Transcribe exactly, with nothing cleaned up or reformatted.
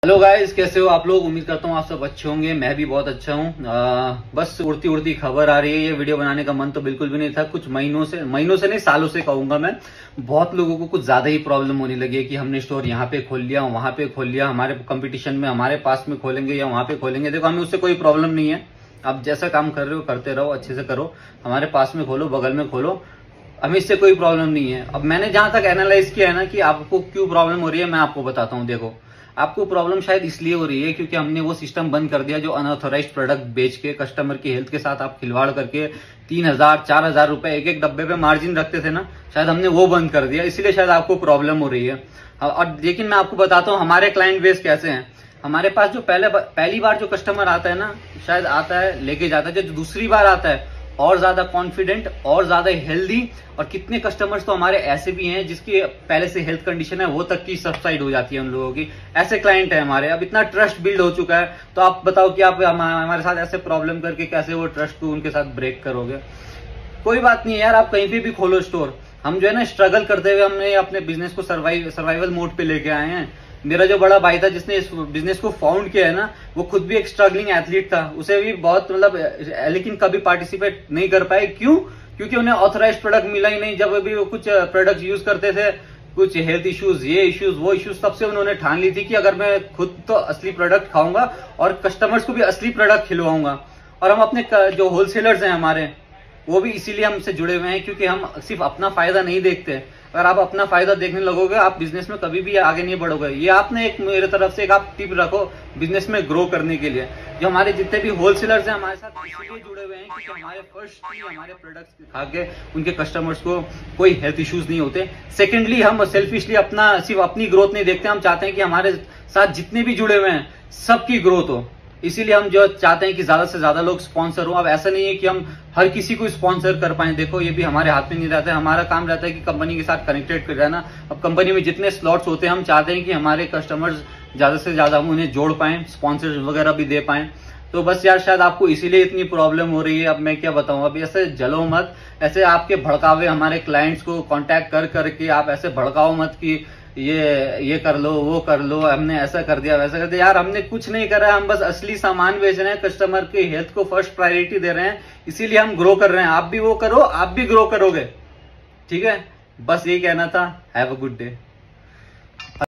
Hello guys, कैसे हो आप लोग। उम्मीद करता हूँ आप सब अच्छे होंगे। मैं भी बहुत अच्छा हूँ। बस उड़ती उड़ती खबर आ रही है। ये वीडियो बनाने का मन तो बिल्कुल भी नहीं था। कुछ महीनों से महीनों से नहीं सालों से कहूंगा मैं। बहुत लोगों को कुछ ज्यादा ही प्रॉब्लम होने लगी है कि हमने स्टोर यहाँ पे खोल लिया, वहां पे खोल लिया, हमारे कंपटीशन में हमारे पास में खोलेंगे या वहां पे खोलेंगे। देखो, हमें उससे कोई प्रॉब्लम नहीं है। आप जैसा काम कर रहे हो करते रहो, अच्छे से करो। हमारे पास में खोलो, बगल में खोलो, हमें इससे कोई प्रॉब्लम नहीं है। अब मैंने जहां तक एनालाइज किया है ना कि आपको क्यों प्रॉब्लम हो रही है, मैं आपको बताता हूँ। देखो, आपको प्रॉब्लम शायद इसलिए हो रही है क्योंकि हमने वो सिस्टम बंद कर दिया जो अनऑथोराइज्ड प्रोडक्ट बेच के कस्टमर की हेल्थ के साथ आप खिलवाड़ करके तीन हजार चार हजार रुपए एक एक डब्बे पे मार्जिन रखते थे ना, शायद हमने वो बंद कर दिया। इसीलिए शायद आपको प्रॉब्लम हो रही है। और लेकिन मैं आपको बताता हूँ हमारे क्लाइंट बेस कैसे हैं। हमारे पास जो पहले पहली बार जो कस्टमर आता है ना, शायद आता है लेके जाता है। जो दूसरी बार आता है और ज्यादा कॉन्फिडेंट और ज्यादा हेल्दी। और कितने कस्टमर्स तो हमारे ऐसे भी हैं जिसकी पहले से हेल्थ कंडीशन है वो तक की सबसाइड हो जाती है उन लोगों की। ऐसे क्लाइंट है हमारे। अब इतना ट्रस्ट बिल्ड हो चुका है, तो आप बताओ कि आप हमारे साथ ऐसे प्रॉब्लम करके कैसे वो ट्रस्ट को उनके साथ ब्रेक करोगे। कोई बात नहीं यार, आप कहीं पे भी खोलो स्टोर। हम जो है ना स्ट्रगल करते हुए हमने अपने बिजनेस को सर्वाइव सर्वाइवल मोड पे लेके आए हैं। मेरा जो बड़ा भाई था जिसने इस बिजनेस को फाउंड किया है ना, वो खुद भी एक स्ट्रगलिंग एथलीट था। उसे भी बहुत मतलब, लेकिन कभी पार्टिसिपेट नहीं कर पाए। क्यों? क्योंकि उन्हें ऑथराइज्ड प्रोडक्ट मिला ही नहीं। जब भी वो कुछ प्रोडक्ट यूज करते थे, कुछ हेल्थ इश्यूज, ये इश्यूज, वो इश्यूज, तब से उन्होंने ठान ली थी कि अगर मैं खुद तो असली प्रोडक्ट खाऊंगा और कस्टमर्स को भी असली प्रोडक्ट खिलवाऊंगा। और हम अपने जो होलसेलर्स हैं हमारे, वो भी इसीलिए हमसे जुड़े हुए हैं क्योंकि हम सिर्फ अपना फायदा नहीं देखते। अगर आप अपना फायदा देखने लगोगे, आप बिजनेस में कभी भी आगे नहीं बढ़ोगे। ये आपने एक मेरे तरफ से एक आप टिप रखो बिजनेस में ग्रो करने के लिए। जो हमारे जितने भी होलसेलर्स हैं हमारे साथ इसलिए जुड़े हुए हैं क्योंकि हमारे फर्स्ट हमारे प्रोडक्ट्स खा के उनके कस्टमर्स को कोई हेल्थ इश्यूज नहीं होते। सेकेंडली, हम सेल्फिशली अपना सिर्फ अपनी ग्रोथ नहीं देखते। हम चाहते हैं कि हमारे साथ जितने भी जुड़े हुए हैं सबकी ग्रोथ हो। इसीलिए हम जो चाहते हैं कि ज्यादा से ज्यादा लोग स्पॉन्सर हो। अब ऐसा नहीं है कि हम हर किसी को स्पॉन्सर कर पाए। देखो, ये भी हमारे हाथ में नहीं रहता है। हमारा काम रहता है कि कंपनी के साथ कनेक्टेड कर रहना। अब कंपनी में जितने स्लॉट्स होते हैं, हम चाहते हैं कि हमारे कस्टमर्स ज्यादा से ज्यादा हम उन्हें जोड़ पाए, स्पॉन्सर वगैरह भी दे पाए। तो बस यार, शायद आपको इसीलिए इतनी प्रॉब्लम हो रही है। अब मैं क्या बताऊं, अब ऐसे जलो मत। ऐसे आपके भड़कावे हमारे क्लाइंट्स को कांटेक्ट कर करके आप ऐसे भड़काओ मत कि ये ये कर लो, वो कर लो, हमने ऐसा कर दिया, वैसा कर दिया। यार, हमने कुछ नहीं करा है। हम बस असली सामान बेच रहे हैं, कस्टमर की हेल्थ को फर्स्ट प्रायोरिटी दे रहे हैं। इसीलिए हम ग्रो कर रहे हैं। आप भी वो करो, आप भी ग्रो करोगे। ठीक है, बस यही कहना था। Have a good day.